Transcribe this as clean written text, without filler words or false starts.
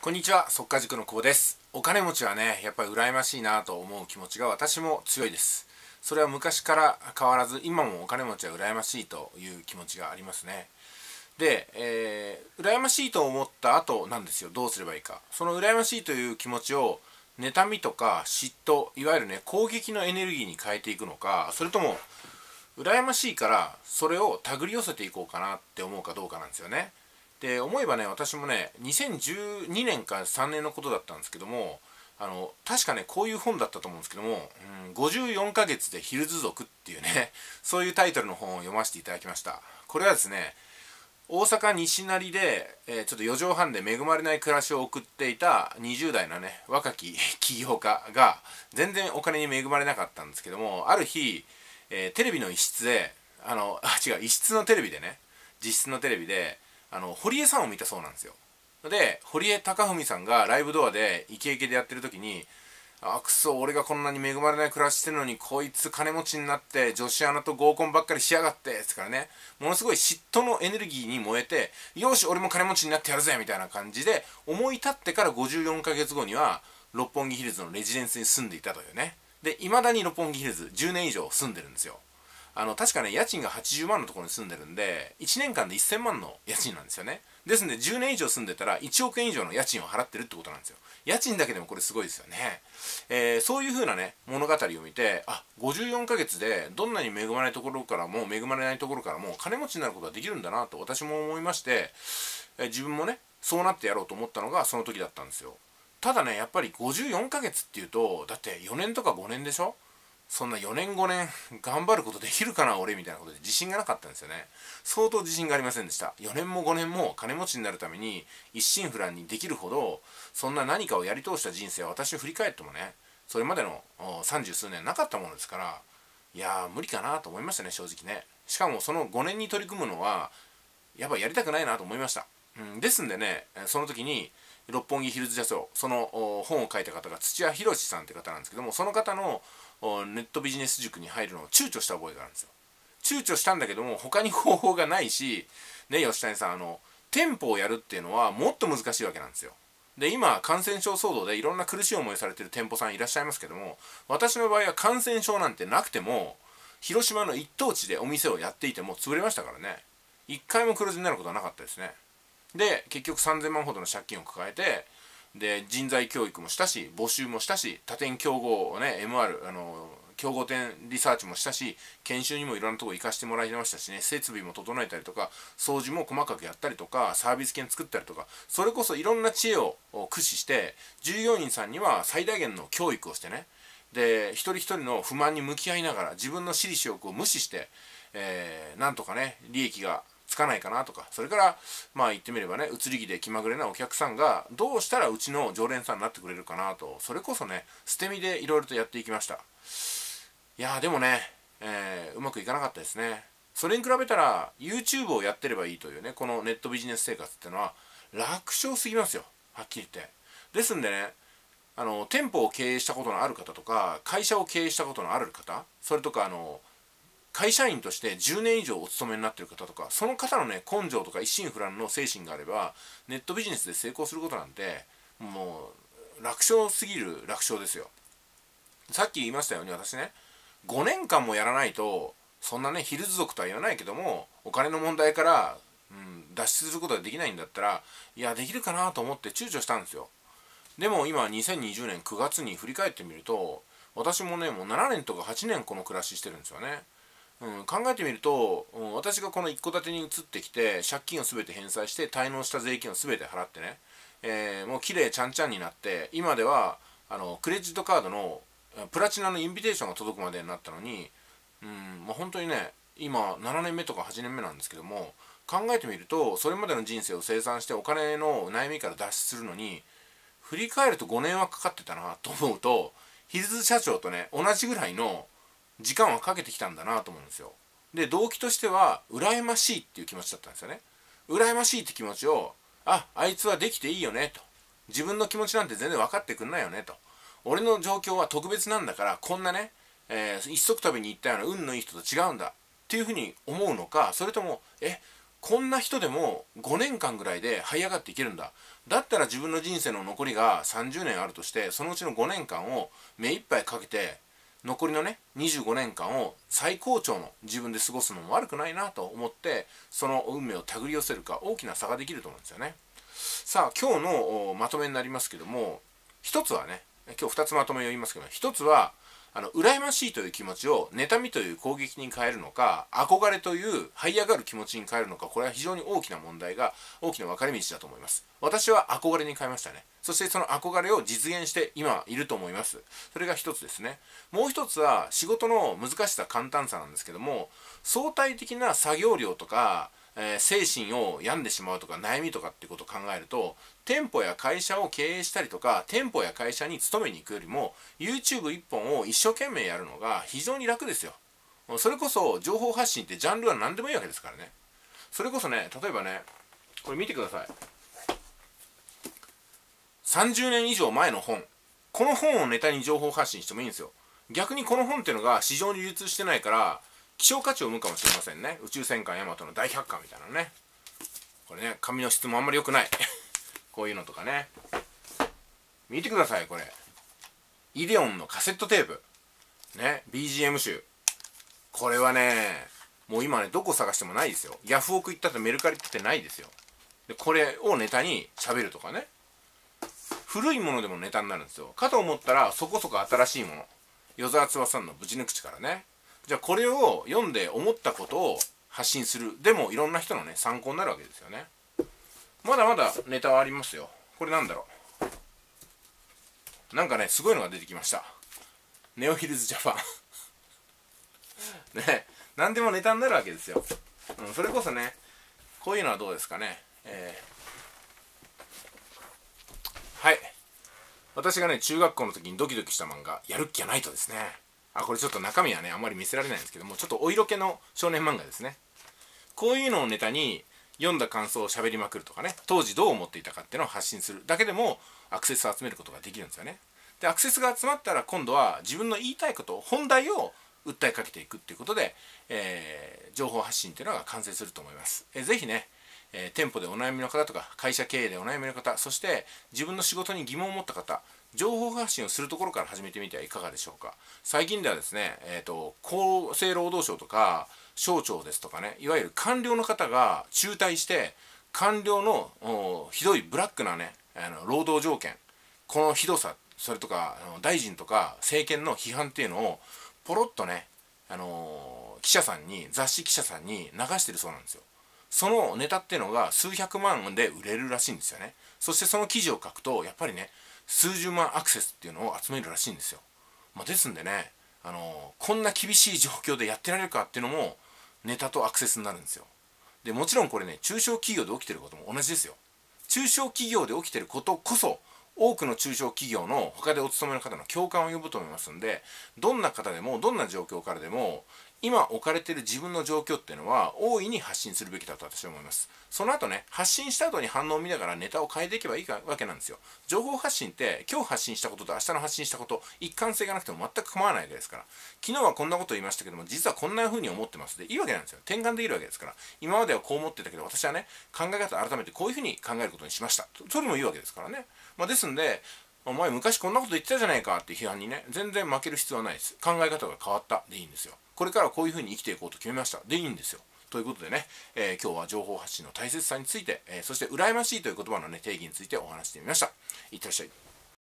こんにちは、速稼塾の久保です。お金持ちはね、やっぱり羨ましいなと思う気持ちが私も強いです。それは昔から変わらず、今もお金持ちは羨ましいという気持ちがありますね。で、羨ましいと思った後なんですよ。どうすればいいか。その羨ましいという気持ちを妬みとか嫉妬、いわゆるね、攻撃のエネルギーに変えていくのか、それとも羨ましいからそれを手繰り寄せていこうかなって思うかどうかなんですよね。で思えばね、私もね、2012年か3年のことだったんですけども、確かね、こういう本だったと思うんですけども、54ヶ月でヒルズ族っていうね、そういうタイトルの本を読ませていただきました。これはですね、大阪西成で、ちょっと4畳半で恵まれない暮らしを送っていた20代のね、若き起業家が、全然お金に恵まれなかったんですけども、ある日、テレビの一室で、一室のテレビでね、実質のテレビで、堀江さんを見たそうなんですよ。で、堀江貴文さんがライブドアでイケイケでやってる時に、くそ、俺がこんなに恵まれない暮らししてるのに、こいつ金持ちになって女子アナと合コンばっかりしやがってですからね、ものすごい嫉妬のエネルギーに燃えて、よし俺も金持ちになってやるぜみたいな感じで思い立ってから54ヶ月後には六本木ヒルズのレジデンスに住んでいたというね。で、未だに六本木ヒルズ10年以上住んでるんですよ。確かね、家賃が80万のところに住んでるんで、1年間で1000万の家賃なんですよね。ですんで、10年以上住んでたら1億円以上の家賃を払ってるってことなんですよ。家賃だけでもこれすごいですよね。そういう風なね、物語を見て、54ヶ月でどんなに恵まれないところからも恵まれないところからも金持ちになることができるんだなと私も思いまして、自分もね、そうなってやろうと思ったのがその時だったんですよ。ただね、やっぱり54ヶ月っていうと、だって4年とか5年でしょ。そんな4年5年頑張ることできるかな俺みたいなことで自信がなかったんですよね。相当自信がありませんでした。4年も5年も金持ちになるために一心不乱にできるほど、そんな何かをやり通した人生は私を振り返ってもね、それまでの30数年なかったものですから、いやー無理かなと思いましたね、正直ね。しかもその5年に取り組むのはやっぱやりたくないなと思いました。ですんでね、その時に六本木ヒルズ社長、その本を書いた方が土屋博さんって方なんですけども、その方のネットビジネス塾に入るのを躊躇した覚えがあるんですよ。躊躇したんだけども他に方法がないし、ね、吉谷さん、店舗をやるっていうのはもっと難しいわけなんですよ。で、今感染症騒動でいろんな苦しい思いされてる店舗さんいらっしゃいますけども、私の場合は感染症なんてなくても、広島の一等地でお店をやっていても潰れましたからね。一回も黒字になることはなかったですね。で、結局3000万ほどの借金を抱えて、で、人材教育もしたし、募集もしたし、他店競合をね、MR、競合店リサーチもしたし、研修にもいろんなところ行かしてもらいましたしね、設備も整えたりとか、掃除も細かくやったりとか、サービス券作ったりとか、それこそいろんな知恵を駆使して、従業員さんには最大限の教育をしてね、で、一人一人の不満に向き合いながら、自分の私利私欲を無視して、なんとかね、利益がつかないかなとか、それからまあ言ってみればね、移り気で気まぐれなお客さんがどうしたらうちの常連さんになってくれるかなと、それこそね、捨て身でいろいろとやっていきました。いやーでもね、うまくいかなかったですね。それに比べたら YouTube をやってればいいというね、このネットビジネス生活っていうのは楽勝すぎますよ、はっきり言って。ですんでね、店舗を経営したことのある方とか、会社を経営したことのある方、それとか会社員として10年以上お勤めになっている方とか、その方のね、根性とか一心不乱の精神があれば、ネットビジネスで成功することなんて、もう、楽勝すぎる楽勝ですよ。さっき言いましたように、私ね、5年間もやらないと、そんなね、ヒルズ族とは言わないけども、お金の問題から、脱出することができないんだったら、いや、できるかなと思って躊躇したんですよ。でも今、2020年9月に振り返ってみると、私もね、もう7年とか8年この暮らししてるんですよね。考えてみると、私がこの一戸建てに移ってきて借金を全て返済して滞納した税金を全て払ってね、もう綺麗ちゃんちゃんになって、今ではクレジットカードのプラチナのインビテーションが届くまでになったのに、もう本当にね、今7年目とか8年目なんですけども、考えてみるとそれまでの人生を清算してお金の悩みから脱出するのに振り返ると5年はかかってたなと思うと、ヒルズ社長とね、同じぐらいの時間はかけてきたんだなと思うんですよ。で、動機としては羨ましいっていう気持ちだったんですよね。羨ましいって気持ちを、あいつはできていいよねと、自分の気持ちなんて全然分かってくんないよねと、俺の状況は特別なんだから、こんなね、一足飛びに行ったような運のいい人と違うんだっていうふうに思うのか、それともこんな人でも5年間ぐらいで這い上がっていけるんだ、 だったら自分の人生の残りが30年あるとして、そのうちの5年間を目いっぱいかけて残りのね25年間を最高潮の自分で過ごすのも悪くないなと思って、その運命を手繰り寄せるか大きな差ができると思うんですよね。さあ今日のまとめになりますけども、一つはね、今日2つまとめを言いますけど、一つは羨ましいという気持ちを妬みという攻撃に変えるのか、憧れという這い上がる気持ちに変えるのか、これは非常に大きな問題が、大きな分かれ道だと思います。私は憧れに変えましたね。そしてその憧れを実現して今いると思います。それが一つですね。もう一つは仕事の難しさ簡単さなんですけども、相対的な作業量とか精神を病んでしまうとか悩みとかっていうことを考えると、店舗や会社を経営したりとか店舗や会社に勤めに行くよりも YouTube 一本を一生懸命やるのが非常に楽ですよ。それこそ情報発信ってジャンルは何でもいいわけですからね。それこそね、例えばね、これ見てください。30年以上前の本、この本をネタに情報発信してもいいんですよ。逆にこの本っていうのが市場に流通してないから希少価値を生むかもしれませんね。宇宙戦艦ヤマトの大百科みたいなのね。これね、紙の質もあんまり良くないこういうのとかね、見てください。これイデオンのカセットテープね、 BGM 集。これはね、もう今ねどこ探してもないですよ。ヤフオク行ったってメルカリ行ってないですよ。でこれをネタに喋るとかね、古いものでもネタになるんですよ。かと思ったらそこそこ新しいもの、与沢翼さんのぶち抜く力ね。じゃあこれを読んで思ったことを発信する。でもいろんな人のね参考になるわけですよね。まだまだネタはありますよ。これなんだろう、なんかねすごいのが出てきました。ネオヒルズジャパンね、何でもネタになるわけですよ。それこそね、こういうのはどうですかね。はい、私がね中学校の時にドキドキした漫画、やるっきゃないとですね。これちょっと中身はねあんまり見せられないんですけども、ちょっとお色気の少年漫画ですね。こういうのをネタに読んだ感想を喋りまくるとかね、当時どう思っていたかっていうのを発信するだけでもアクセスを集めることができるんですよね。でアクセスが集まったら今度は自分の言いたいこと、本題を訴えかけていくっていうことで、情報発信っていうのが完成すると思います。ぜひね、店舗でお悩みの方とか会社経営でお悩みの方、そして自分の仕事に疑問を持った方、情報発信をするところから始めてみてはいかがでしょうか。最近ではですね、厚生労働省とか省庁ですとかね、いわゆる官僚の方が中退して官僚のひどいブラックなね労働条件、このひどさ、それとか大臣とか政権の批判っていうのをポロッとね、記者さんに、雑誌記者さんに流してるそうなんですよ。そのネタっていうのが数百万で売れるらしいんですよね。そしてその記事を書くとやっぱりね数十万アクセスっていうのを集めるらしいんですよ。ですんでね、こんな厳しい状況でやってられるかっていうのもネタとアクセスになるんですよ。でもちろんこれね中小企業で起きてることも同じですよ。中小企業で起きてることこそ多くの中小企業の他でお勤めの方の共感を呼ぶと思いますんで、どんな方でもどんな状況からでも今置かれている自分の状況っていうのは大いに発信するべきだと私は思います。その後ね、発信した後に反応を見ながらネタを変えていけばいいわけなんですよ。情報発信って今日発信したことと明日の発信したこと、一貫性がなくても全く構わないわけですから、昨日はこんなこと言いましたけども実はこんな風に思ってますでいいわけなんですよ。転換できるわけですから、今まではこう思ってたけど私はね考え方改めてこういう風に考えることにしました、それもいいわけですからね。ですんで、お前昔こんなこと言ってたじゃないかって批判にね全然負ける必要はないです。考え方が変わったでいいんですよ。これからこういう風に生きていこうと決めましたでいいんですよ。ということでね、今日は情報発信の大切さについて、そして羨ましいという言葉のね定義についてお話してみました。いってらっしゃい。